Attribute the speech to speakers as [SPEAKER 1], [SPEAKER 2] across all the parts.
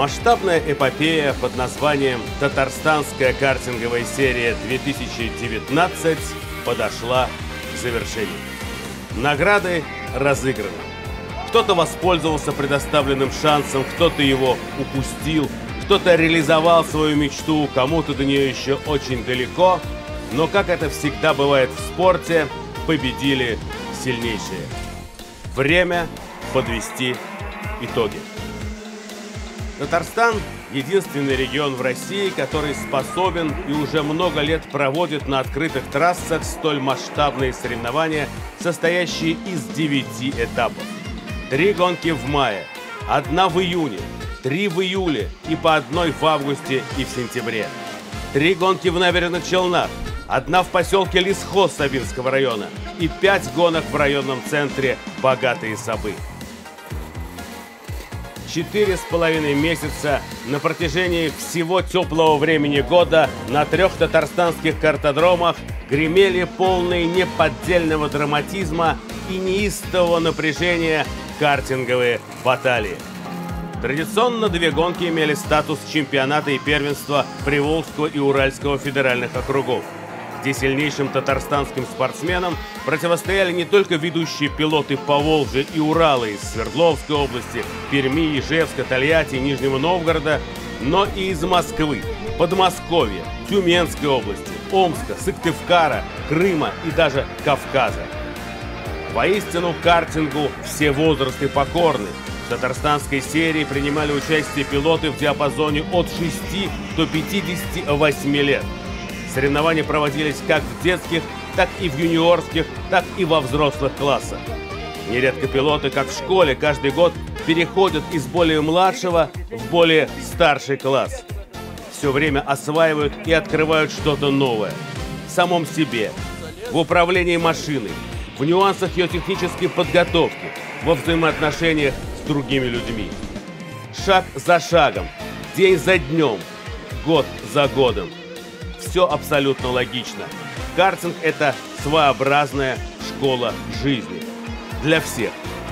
[SPEAKER 1] Масштабная эпопея под названием «Татарстанская картинговая серия 2019» подошла к завершению. Награды разыграны. Кто-то воспользовался предоставленным шансом, кто-то его упустил, кто-то реализовал свою мечту, кому-то до нее еще очень далеко. Но, как это всегда бывает в спорте, победили сильнейшие. Время подвести итоги. Татарстан – единственный регион в России, который способен и уже много лет проводит на открытых трассах столь масштабные соревнования, состоящие из 9 этапов. 3 гонки в мае, 1 в июне, 3 в июле и по 1 в августе и в сентябре. 3 гонки в Набережных Челнах, 1 в поселке Лесхоз Сабинского района и 5 гонок в районном центре Богатые Сабы. 4,5 месяца на протяжении всего теплого времени года на 3 татарстанских картодромах гремели полные неподдельного драматизма и неистового напряжения картинговые баталии. Традиционно 2 гонки имели статус чемпионата и первенства Приволжского и Уральского федеральных округов, где сильнейшим татарстанским спортсменам противостояли не только ведущие пилоты Поволжья и Урала из Свердловской области, Перми, Ижевска, Тольятти, Нижнего Новгорода, но и из Москвы, Подмосковья, Тюменской области, Омска, Сыктывкара, Крыма и даже Кавказа. Воистину, картингу все возрасты покорны. В татарстанской серии принимали участие пилоты в диапазоне от 6 до 58 лет. Соревнования проводились как в детских, так и в юниорских, так и во взрослых классах. Нередко пилоты, как в школе, каждый год переходят из более младшего в более старший класс. Все время осваивают и открывают что-то новое. В самом себе, в управлении машиной, в нюансах ее технической подготовки, во взаимоотношениях с другими людьми. Шаг за шагом, день за днем, год за годом. Все абсолютно логично. Картинг – это своеобразная школа жизни. Для всех.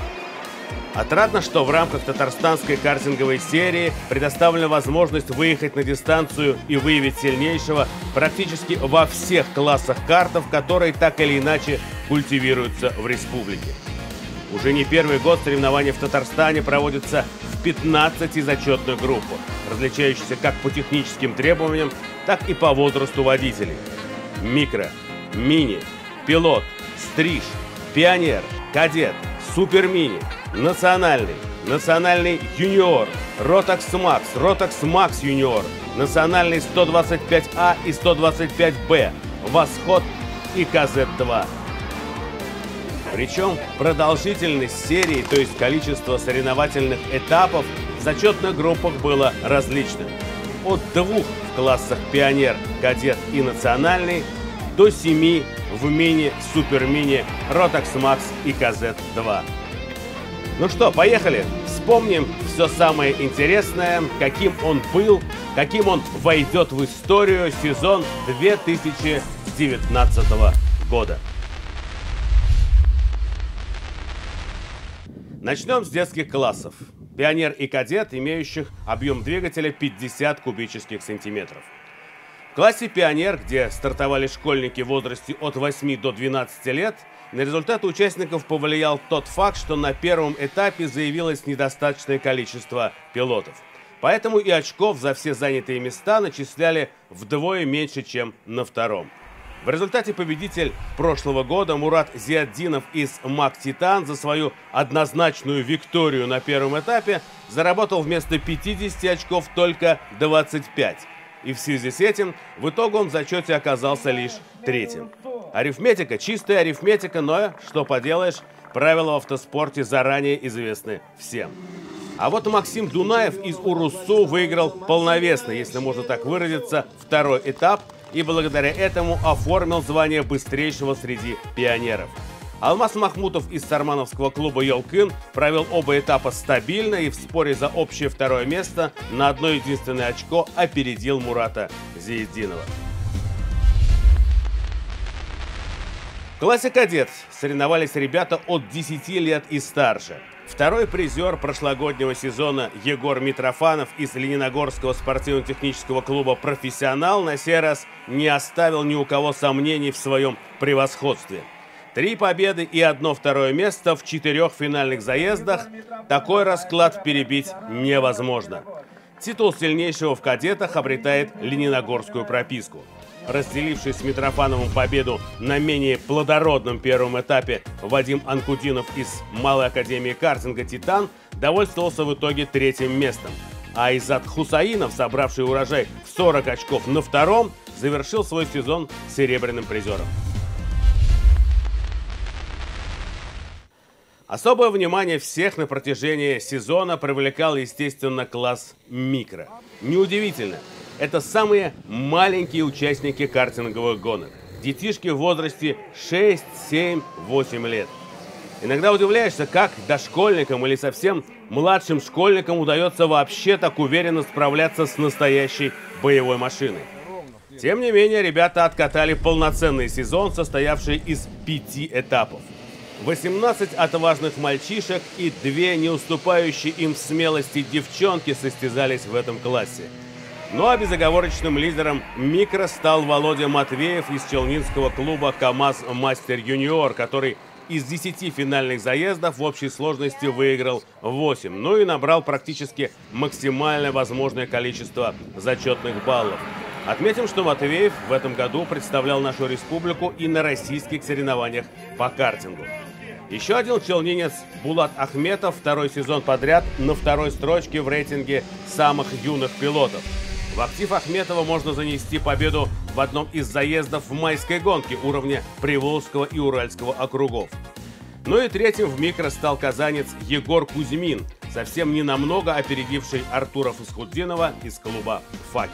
[SPEAKER 1] Отрадно, что в рамках татарстанской картинговой серии предоставлена возможность выехать на дистанцию и выявить сильнейшего практически во всех классах картов, которые так или иначе культивируются в республике. Уже не первый год соревнования в Татарстане проводятся в 15 зачетных группах, различающихся как по техническим требованиям, так и по возрасту водителей. Микро, мини, пилот, стриж, пионер, кадет, супермини, национальный, национальный юниор, Ротакс Макс, Ротакс Макс юниор, национальный 125А и 125Б, Восход и КЗ-2. Причем продолжительность серии, то есть количество соревновательных этапов в зачетных группах было различным. От 2 в классах пионер, кадет и национальный до 7 в мини, супермини, Ротакс Макс и КЗ-2. Ну что, поехали! Вспомним все самое интересное, каким он был, каким он войдет в историю сезон 2019 года. Начнем с детских классов. Пионер и кадет, имеющих объем двигателя 50 кубических сантиметров. В классе пионер, где стартовали школьники в возрасте от 8 до 12 лет, на результаты участников повлиял тот факт, что на первом этапе заявилось недостаточное количество пилотов. Поэтому и очков за все занятые места начисляли вдвое меньше, чем на втором. В результате победитель прошлого года Мурат Зиаддинов из МАК «Титан» за свою однозначную викторию на первом этапе заработал вместо 50 очков только 25. И в связи с этим в итоге он в зачете оказался лишь третьим. Арифметика, чистая арифметика, но что поделаешь, правила в автоспорте заранее известны всем. А вот Максим Дунаев из Уруссу выиграл полновесно, если можно так выразиться, второй этап, и благодаря этому оформил звание быстрейшего среди пионеров. Алмаз Махмутов из сармановского клуба «Йолкын» провел оба этапа стабильно и в споре за общее второе место на одно единственное очко опередил Мурата Зиаддинова. В классе кадет соревновались ребята от 10 лет и старше. Второй призер прошлогоднего сезона Егор Митрофанов из Лениногорского спортивно-технического клуба «Профессионал» на сей раз не оставил ни у кого сомнений в своем превосходстве. 3 победы и 1 второе место в 4 финальных заездах. Такой расклад перебить невозможно. Титул сильнейшего в кадетах обретает лениногорскую прописку. Разделивший с Митрофановым победу на менее плодородном первом этапе, Вадим Анкудинов из Малой академии картинга «Титан» довольствовался в итоге 3-м местом. А Изат Хусаинов, собравший урожай в 40 очков на 2-м, завершил свой сезон серебряным призером. Особое внимание всех на протяжении сезона привлекал, естественно, класс микро. Неудивительно. Это самые маленькие участники картинговых гонок. Детишки в возрасте 6, 7, 8 лет. Иногда удивляешься, как дошкольникам или совсем младшим школьникам удается вообще так уверенно справляться с настоящей боевой машиной. Тем не менее, ребята откатали полноценный сезон, состоявший из 5 этапов. 18 отважных мальчишек и 2 не уступающие им в смелости девчонки состязались в этом классе. Ну а безоговорочным лидером микро стал Володя Матвеев из челнинского клуба КамАЗ Мастер Юниор, который из 10 финальных заездов в общей сложности выиграл 8, ну и набрал практически максимальное возможное количество зачетных баллов. Отметим, что Матвеев в этом году представлял нашу республику и на российских соревнованиях по картингу. Еще один челнинец Булат Ахметов 2-й сезон подряд на 2-й строчке в рейтинге самых юных пилотов. В актив Ахметова можно занести победу в одном из заездов в майской гонке уровня Приволжского и Уральского округов. Ну и 3-м в микро стал казанец Егор Кузьмин, совсем ненамного опередивший Артура Фасхутдинова из клуба «Факел».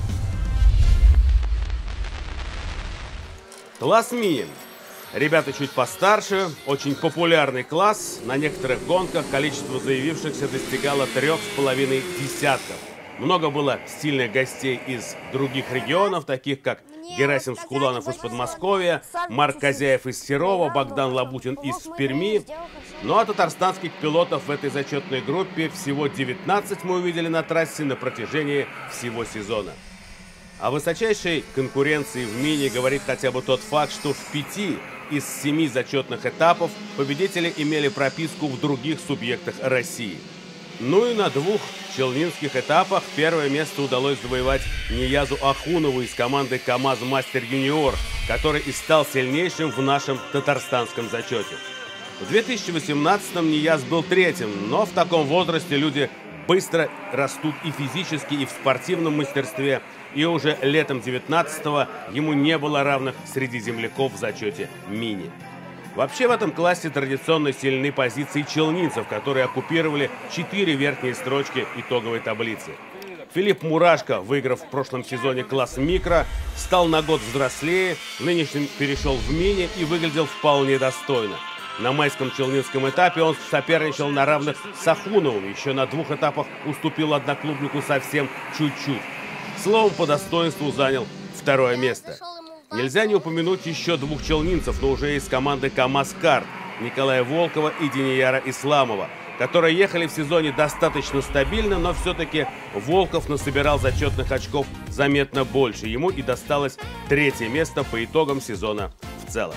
[SPEAKER 1] Класс мини. Ребята чуть постарше, очень популярный класс. На некоторых гонках количество заявившихся достигало 3,5 десятков. Много было стильных гостей из других регионов, таких как Герасим Скуланов из Подмосковья, Марк Козяев из Серова, Богдан Лабутин из Перми. Ну а татарстанских пилотов в этой зачетной группе всего 19 мы увидели на трассе на протяжении всего сезона. О высочайшей конкуренции в мини говорит хотя бы тот факт, что в 5 из 7 зачетных этапов победители имели прописку в других субъектах России. Ну и на 2 челнинских этапах первое место удалось завоевать Ниязу Ахунову из команды КамАЗ Мастер Юниор, который и стал сильнейшим в нашем татарстанском зачете. В 2018-м Нияз был 3-м, но в таком возрасте люди быстро растут и физически, и в спортивном мастерстве, и уже летом 19-го ему не было равных среди земляков в зачете мини. Вообще в этом классе традиционно сильны позиции челнинцев, которые оккупировали 4 верхние строчки итоговой таблицы. Филипп Мурашко, выиграв в прошлом сезоне класс микро, стал на год взрослее, в нынешнем перешел в мини и выглядел вполне достойно. На майском челнинском этапе он соперничал на равных с Ахуновым, еще на 2 этапах уступил одноклубнику совсем чуть-чуть. Словом, по достоинству занял 2-е место. Нельзя не упомянуть еще 2 челнинцев, но уже из команды КамАЗ Карт, Николая Волкова и Денияра Исламова, которые ехали в сезоне достаточно стабильно, но все-таки Волков насобирал зачетных очков заметно больше. Ему и досталось 3-е место по итогам сезона в целом.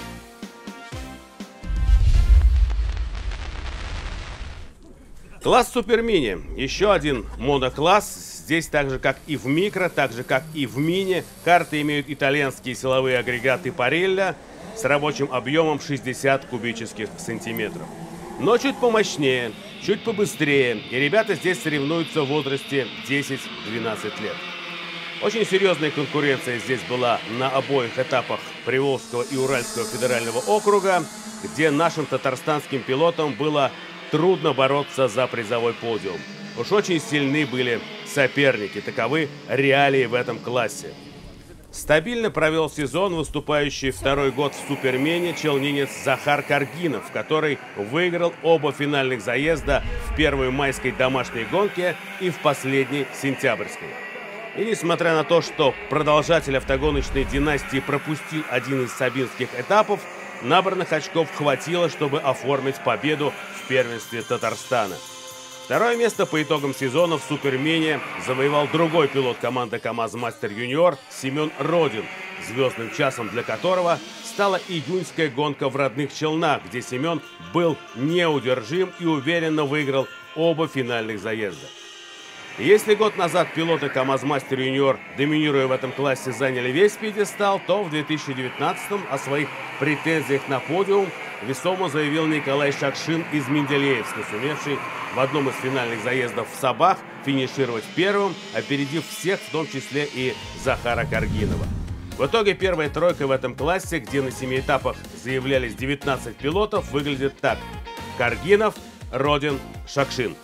[SPEAKER 1] Класс Супермини. Еще один монокласс. Здесь так же, как и в микро, так же, как и в мини, карты имеют итальянские силовые агрегаты Парелля с рабочим объемом 60 кубических сантиметров. Но чуть помощнее, чуть побыстрее, и ребята здесь соревнуются в возрасте 10-12 лет. Очень серьезная конкуренция здесь была на обоих этапах Приволжского и Уральского федерального округа, где нашим татарстанским пилотам было трудно бороться за призовой подиум. Уж очень сильны были соперники, таковы реалии в этом классе. Стабильно провел сезон выступающий 2-й год в супермене челнинец Захар Каргинов, который выиграл оба финальных заезда в первой майской домашней гонке и в последней сентябрьской. И несмотря на то, что продолжатель автогоночной династии пропустил один из сабинских этапов, набранных очков хватило, чтобы оформить победу в первенстве Татарстана. Второе место по итогам сезона в Супермине завоевал другой пилот команды КамАЗ-Мастер Юниор Семен Родин, звездным часом для которого стала июньская гонка в родных Челнах, где Семен был неудержим и уверенно выиграл оба финальных заезда. Если год назад пилоты КамАЗ-Мастер Юниор, доминируя в этом классе, заняли весь пьедестал, то в 2019-м о своих претензиях на подиум весомо заявил Николай Шакшин из Менделеевска, сумевший в одном из финальных заездов в Сабах финишировать первым, опередив всех, в том числе и Захара Каргинова. В итоге первая тройка в этом классе, где на 7 этапах заявлялись 19 пилотов, выглядит так: Каргинов, Родин, Шакшин.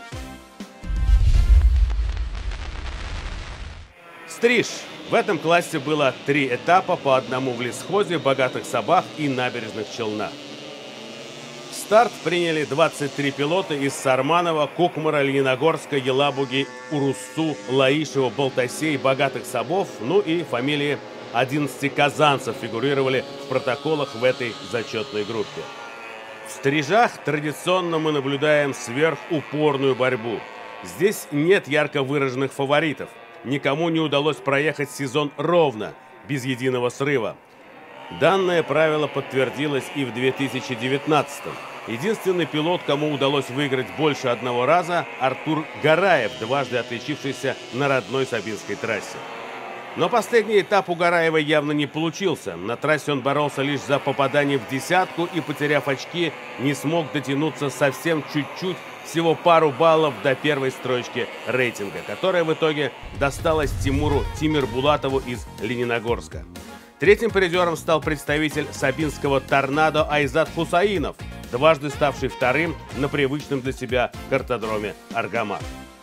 [SPEAKER 1] Стриж. В этом классе было 3 этапа, по одному в Лесхозе, Богатых Сабах и Набережных Челнах. Старт приняли 23 пилота из Сарманова, Кукмара, Лениногорска, Елабуги, Уруссу, Лаишева, Балтасей, Богатых Сабов, ну и фамилии 11 казанцев фигурировали в протоколах в этой зачетной группе. В Стрижах традиционно мы наблюдаем сверхупорную борьбу. Здесь нет ярко выраженных фаворитов. Никому не удалось проехать сезон ровно, без единого срыва. Данное правило подтвердилось и в 2019-м. Единственный пилот, кому удалось выиграть больше одного раза, Артур Гараев, дважды отличившийся на родной Сабинской трассе. Но последний этап у Гараева явно не получился. На трассе он боролся лишь за попадание в десятку и, потеряв очки, не смог дотянуться совсем чуть-чуть, всего пару баллов до первой строчки рейтинга, которая в итоге досталась Тимуру Тимирбулатову из Лениногорска. Третьим призером стал представитель сабинского торнадо Айзат Хусаинов, дважды ставший вторым на привычном для себя картодроме Аргамак.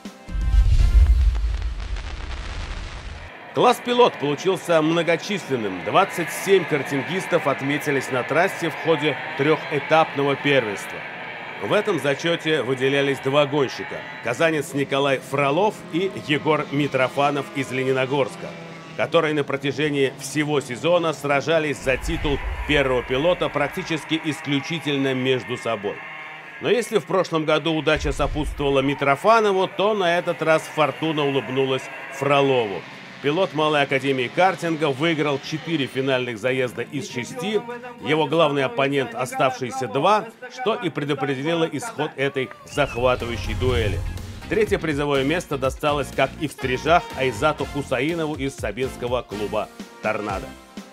[SPEAKER 1] Класс пилот получился многочисленным. 27 картингистов отметились на трассе в ходе трехэтапного первенства. В этом зачете выделялись 2 гонщика – казанец Николай Фролов и Егор Митрофанов из Лениногорска, которые на протяжении всего сезона сражались за титул первого пилота практически исключительно между собой. Но если в прошлом году удача сопутствовала Митрофанову, то на этот раз фортуна улыбнулась Фролову. Пилот Малой академии картинга выиграл 4 финальных заезда из 6, его главный оппонент оставшиеся 2, что и предопределило исход этой захватывающей дуэли. Третье призовое место досталось, как и в Стрижах, Айзату Хусаинову из сабинского клуба «Торнадо».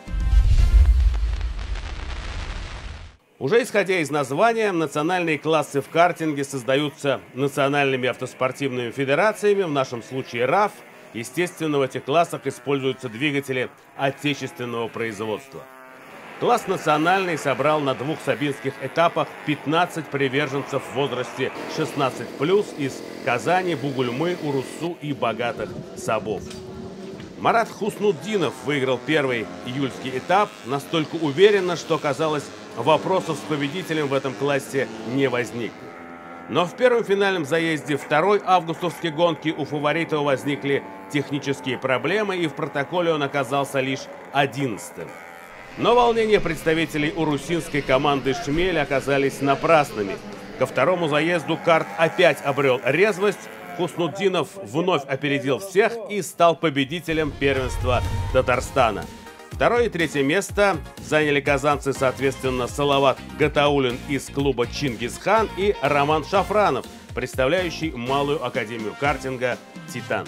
[SPEAKER 1] Уже исходя из названия, национальные классы в картинге создаются национальными автоспортивными федерациями, в нашем случае РАФ. Естественно, в этих классах используются двигатели отечественного производства. Класс национальный собрал на 2 сабинских этапах 15 приверженцев в возрасте 16+, из Казани, Бугульмы, Уруссу и Богатых Сабов. Марат Хуснутдинов выиграл первый июльский этап настолько уверенно, что, казалось, вопросов с победителем в этом классе не возникло. Но в первом финальном заезде второй августовской гонки у фаворита возникли технические проблемы, и в протоколе он оказался лишь 11-м. Но волнения представителей урусинской команды «Шмель» оказались напрасными. Ко второму заезду карт опять обрел резвость, Хуснутдинов вновь опередил всех и стал победителем первенства Татарстана. Второе и третье место заняли казанцы, соответственно, Салават Гатаулин из клуба «Чингисхан» и Роман Шафранов, представляющий Малую академию картинга «Титан».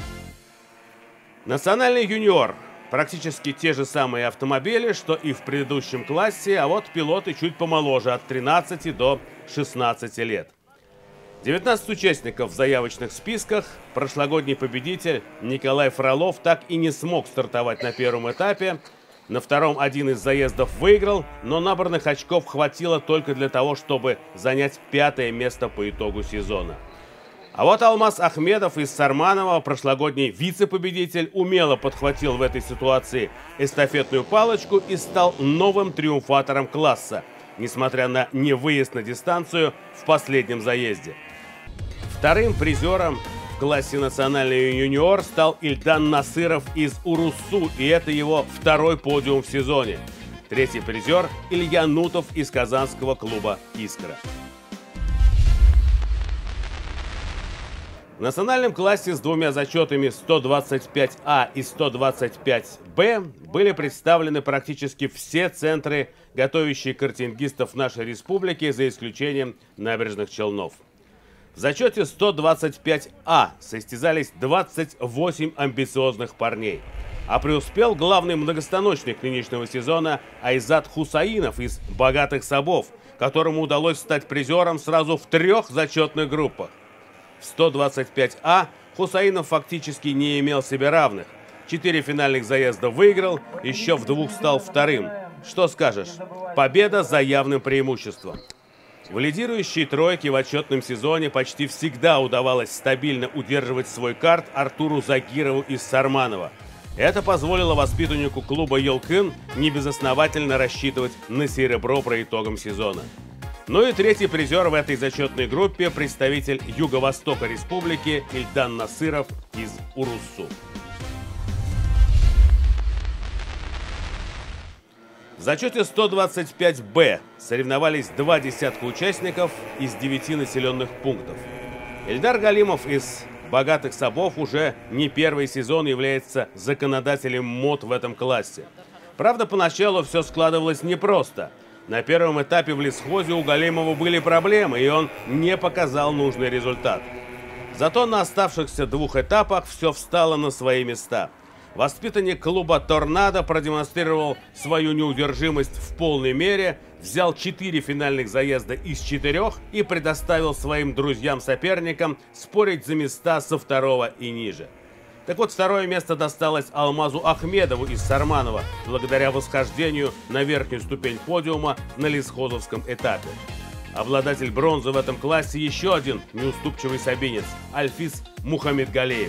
[SPEAKER 1] Национальный юниор. Практически те же самые автомобили, что и в предыдущем классе, а вот пилоты чуть помоложе, от 13 до 16 лет. 19 участников в заявочных списках. Прошлогодний победитель Николай Фролов так и не смог стартовать на первом этапе. На втором один из заездов выиграл, но набранных очков хватило только для того, чтобы занять 5-е место по итогу сезона. А вот Алмаз Ахмедов из Сарманова, прошлогодний вице-победитель, умело подхватил в этой ситуации эстафетную палочку и стал новым триумфатором класса, несмотря на невыезд на дистанцию в последнем заезде. Вторым призером в классе национальный юниор стал Ильдан Насыров из Уруссу, и это его второй подиум в сезоне. Третий призер – Илья Нутов из казанского клуба «Искра». В национальном классе с двумя зачетами 125А и 125Б были представлены практически все центры, готовящие картингистов нашей республики, за исключением Набережных Челнов. В зачете 125А состязались 28 амбициозных парней. А преуспел главный многостаночник нынешнего сезона Айзат Хусаинов из «Богатых Сабов», которому удалось стать призером сразу в 3 зачетных группах. В 125А Хусаинов фактически не имел себе равных. 4 финальных заезда выиграл, еще в 2 стал вторым. Что скажешь? Победа за явным преимуществом. В лидирующей тройке в отчетном сезоне почти всегда удавалось стабильно удерживать свой карт Артуру Загирову из Сарманова. Это позволило воспитаннику клуба «Елкын» небезосновательно рассчитывать на серебро по итогам сезона. Ну и третий призер в этой зачетной группе – представитель Юго-Востока Республики Ильдан Насыров из Уруссу. В зачете 125Б соревновались 2 десятка участников из 9 населенных пунктов. Эльдар Галимов из «Богатых Сабов» уже не первый сезон является законодателем мод в этом классе. Правда, поначалу все складывалось непросто. На первом этапе в лесхозе у Галимова были проблемы, и он не показал нужный результат. Зато на оставшихся 2 этапах все встало на свои места. Воспитанник клуба «Торнадо» продемонстрировал свою неудержимость в полной мере, взял 4 финальных заезда из 4 и предоставил своим друзьям-соперникам спорить за места со 2 и ниже. Так вот, 2 место досталось Алмазу Ахмедову из Сарманова, благодаря восхождению на верхнюю ступень подиума на лесхозовском этапе. Обладатель бронзы в этом классе еще один неуступчивый сабинец – Альфис Мухаммедгалеев.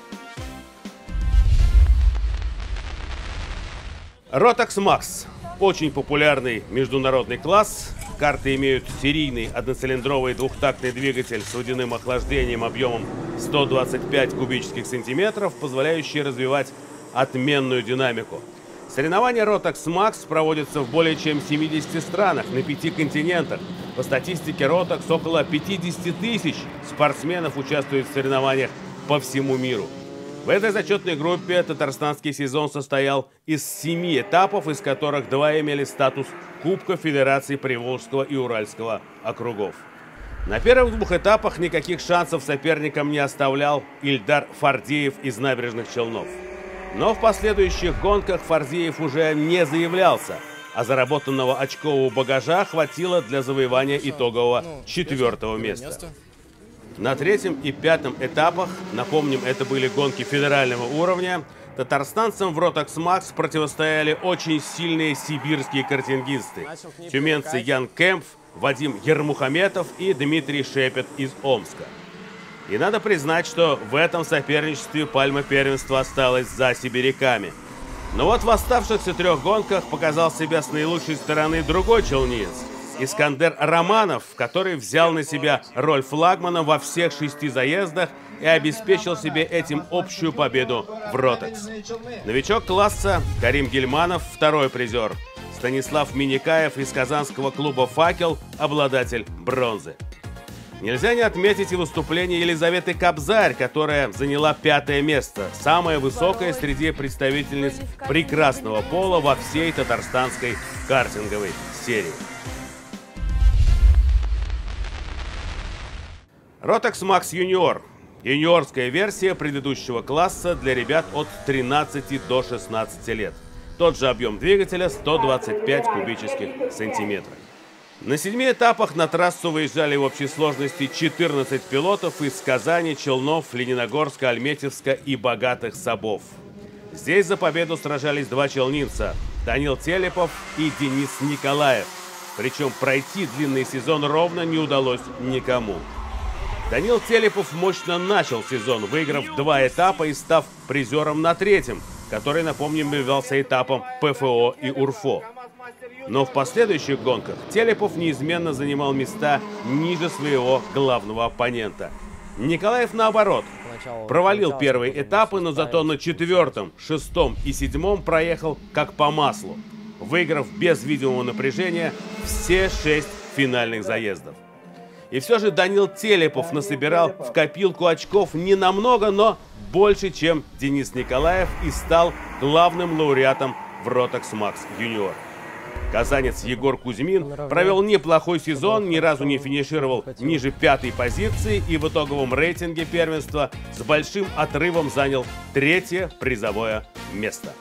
[SPEAKER 1] Rotax Max – очень популярный международный класс. Карты имеют серийный одноцилиндровый двухтактный двигатель с водяным охлаждением объемом 125 кубических сантиметров, позволяющий развивать отменную динамику. Соревнования Rotax Max проводятся в более чем 70 странах на 5 континентах. По статистике Rotax около 50 тысяч спортсменов участвуют в соревнованиях по всему миру. В этой зачетной группе татарстанский сезон состоял из 7 этапов, из которых 2 имели статус Кубка Федерации Приволжского и Уральского округов. На первых 2 этапах никаких шансов соперникам не оставлял Ильдар Фардеев из Набережных Челнов. Но в последующих гонках Фардеев уже не заявлялся, а заработанного очкового багажа хватило для завоевания итогового 4-го места. На 3-м и 5-м этапах, напомним, это были гонки федерального уровня, татарстанцам в Rotax Max противостояли очень сильные сибирские картингисты. Тюменцы Ян Кемпф, Вадим Ермухаметов и Дмитрий Шепет из Омска. И надо признать, что в этом соперничестве пальма первенства осталась за сибиряками. Но вот в оставшихся 3 гонках показал себя с наилучшей стороны другой челнинец – Искандер Романов, который взял на себя роль флагмана во всех 6 заездах и обеспечил себе этим общую победу в Rotax. Новичок класса Карим Гильманов – 2-й призер. Станислав Миникаев из казанского клуба «Факел» – обладатель бронзы. Нельзя не отметить и выступление Елизаветы Кобзарь, которая заняла 5-е место, самое высокое среди представительниц прекрасного пола во всей татарстанской картинговой серии. Rotax Max Junior – юниорская версия предыдущего класса для ребят от 13 до 16 лет. Тот же объем двигателя – 125 кубических сантиметров. На 7 этапах на трассу выезжали в общей сложности 14 пилотов из Казани, Челнов, Лениногорска, Альметьевска и Богатых Сабов. Здесь за победу сражались 2 челнинца – Данил Телепов и Денис Николаев. Причем пройти длинный сезон ровно не удалось никому. Данил Телепов мощно начал сезон, выиграв 2 этапа и став призером на 3-м, который, напомним, являлся этапом ПФО и УРФО. Но в последующих гонках Телепов неизменно занимал места ниже своего главного оппонента. Николаев, наоборот, провалил первые этапы, но зато на 4-м, 6-м и 7-м проехал как по маслу. выиграв без видимого напряжения все 6 финальных заездов. И все же Данил Телепов насобирал в копилку очков не намного, но больше, чем Денис Николаев, и стал главным лауреатом в Rotax Max Junior. Казанец Егор Кузьмин провел неплохой сезон, ни разу не финишировал ниже 5-й позиции и в итоговом рейтинге первенства с большим отрывом занял 3-е призовое место.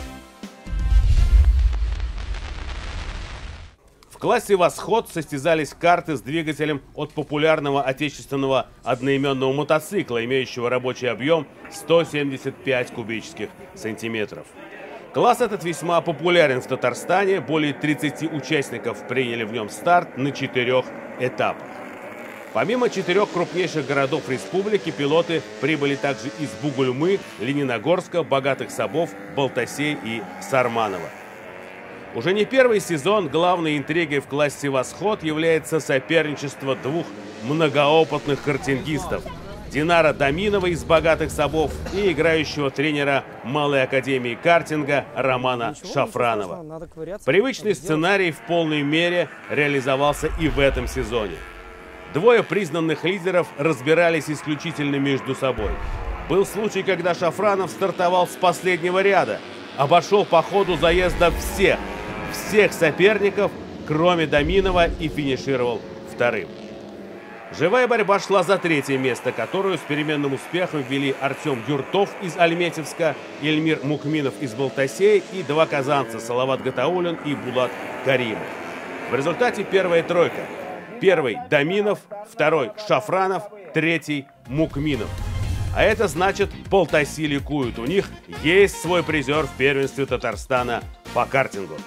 [SPEAKER 1] В классе «Восход» состязались карты с двигателем от популярного отечественного одноименного мотоцикла, имеющего рабочий объем 175 кубических сантиметров. Класс этот весьма популярен в Татарстане, более 30 участников приняли в нем старт на 4 этапах. Помимо 4 крупнейших городов республики, пилоты прибыли также из Бугульмы, Лениногорска, Богатых Собов, Балтасей и Сарманова. Уже не первый сезон главной интригой в классе «Восход» является соперничество двух многоопытных картингистов – Динара Даминова из Богатых Собов и играющего тренера Малой академии картинга Романа Шафранова. Привычный сценарий в полной мере реализовался и в этом сезоне. Двое признанных лидеров разбирались исключительно между собой. Был случай, когда Шафранов стартовал с последнего ряда, обошел по ходу заезда всех соперников, кроме Даминова, и финишировал вторым. Живая борьба шла за 3-е место, которую с переменным успехом вели Артем Юртов из Альметьевска, Эльмир Мукминов из Балтасея и 2 казанца – Салават Гатаулин и Булат Каримов. В результате первая тройка. 1-й Даминов, 2-й Шафранов, 3-й Мукминов. А это значит, Балтаси ликуют. У них есть свой призер в первенстве Татарстана по картингу.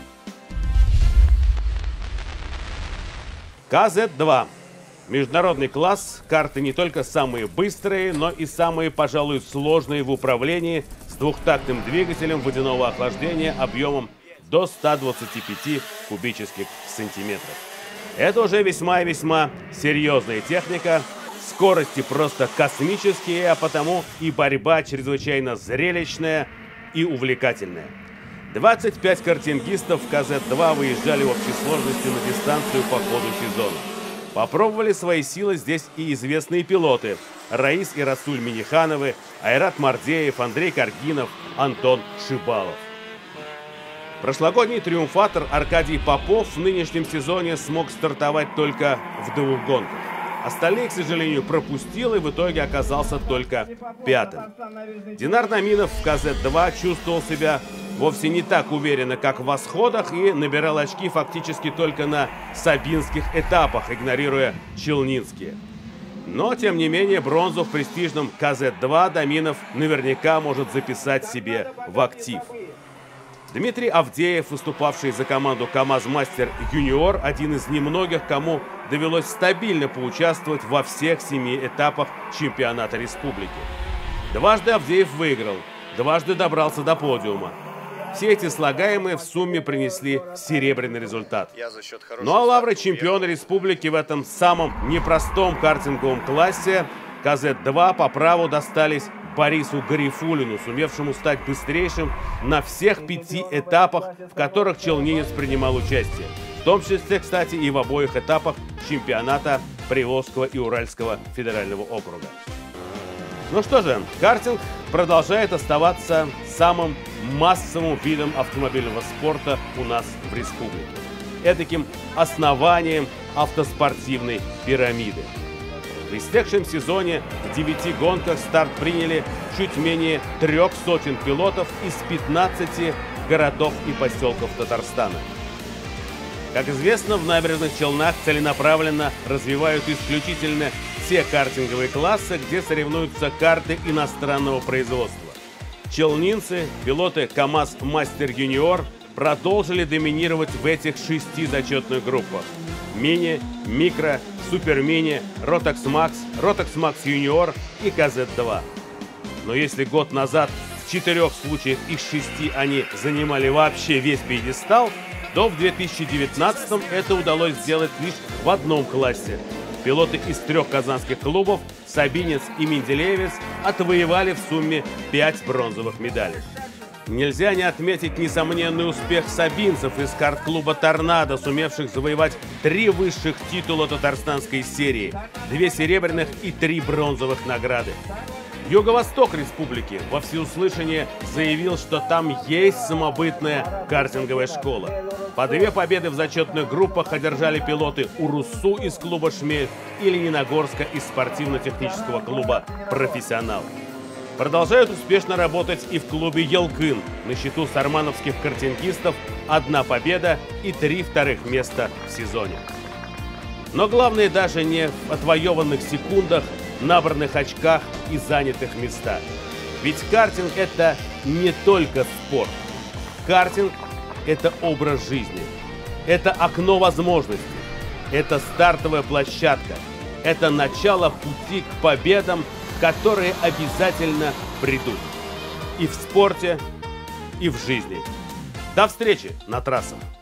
[SPEAKER 1] КЗ-2. Международный класс. Карты не только самые быстрые, но и самые, пожалуй, сложные в управлении, с двухтактным двигателем водяного охлаждения объемом до 125 кубических сантиметров. Это уже весьма и весьма серьезная техника. Скорости просто космические, а потому и борьба чрезвычайно зрелищная и увлекательная. 25 картингистов в КЗ-2 выезжали в общей сложности на дистанцию по ходу сезона. Попробовали свои силы здесь и известные пилоты – Раис и Расуль Минихановы, Айрат Мардеев, Андрей Каргинов, Антон Шибалов. Прошлогодний триумфатор Аркадий Попов в нынешнем сезоне смог стартовать только в 2 гонках. Остальные, к сожалению, пропустил и в итоге оказался только 5-м. Динар Даминов в КЗ-2 чувствовал себя вовсе не так уверенно, как в «Восходах», и набирал очки фактически только на сабинских этапах, игнорируя челнинские. Но, тем не менее, бронзу в престижном КЗ-2 Даминов наверняка может записать себе в актив. Дмитрий Авдеев, выступавший за команду КамАЗ-Мастер Юниор, один из немногих, кому довелось стабильно поучаствовать во всех 7 этапах чемпионата республики. Дважды Авдеев выиграл, дважды добрался до подиума. Все эти слагаемые в сумме принесли серебряный результат. Ну а лавры чемпиона республики в этом самом непростом картинговом классе КЗ-2 по праву достались Борису Гарифуллину, сумевшему стать быстрейшим на всех 5 этапах, в которых челнинец принимал участие. В том числе, кстати, и в обоих этапах чемпионата Приволжского и Уральского федерального округа. Ну что же, картинг продолжает оставаться самым массовым видом автомобильного спорта у нас в республике. Эдаким основанием автоспортивной пирамиды. В истекшем сезоне в 9 гонках старт приняли чуть менее 300 пилотов из 15 городов и поселков Татарстана. Как известно, в Набережных Челнах целенаправленно развивают исключительно те картинговые классы, где соревнуются карты иностранного производства. Челнинцы, пилоты КамАЗ-Мастер Юниор, продолжили доминировать в этих 6 зачетных группах: мини, микро, супер-мини, Rotax Max, Rotax Max Junior и КЗ-2. Но если год назад в 4 случаях из 6 они занимали вообще весь пьедестал, то в 2019-м это удалось сделать лишь в одном классе. Пилоты из 3 казанских клубов, Сабинец и Менделеевец, отвоевали в сумме 5 бронзовых медалей. Нельзя не отметить несомненный успех сабинцев из карт-клуба «Торнадо», сумевших завоевать 3 высших титула татарстанской серии, 2 серебряных и 3 бронзовых награды. Юго-Восток республики во всеуслышание заявил, что там есть самобытная картинговая школа. По 2 победы в зачетных группах одержали пилоты Урусу из клуба «Шмель» и Лениногорска из спортивно-технического клуба «Профессионал». Продолжают успешно работать и в клубе «Елкын». На счету сармановских картингистов 1 победа и 3 вторых места в сезоне. Но главное даже не в отвоеванных секундах, набранных очках и занятых местах. Ведь картинг – это не только спорт. Картинг – это образ жизни. Это окно возможностей. Это стартовая площадка. Это начало пути к победам, которые обязательно придут. И в спорте, и в жизни. До встречи на трассах!